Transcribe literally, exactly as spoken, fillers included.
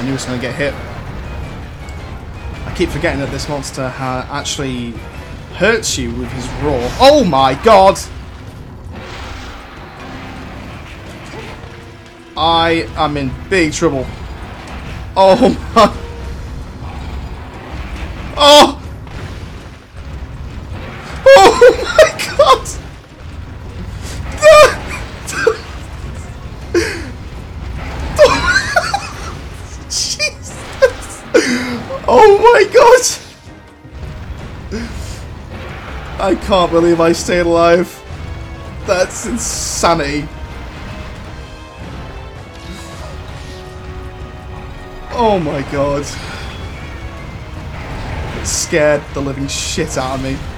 knew he was going to get hit. I keep forgetting that this monster ha actually hurts you with his roar. Oh my god! I am in big trouble. Oh my... Oh! Oh my god! Jesus! Oh my god! I can't believe I stayed alive. That's insanity. Oh my god. It scared the living shit out of me.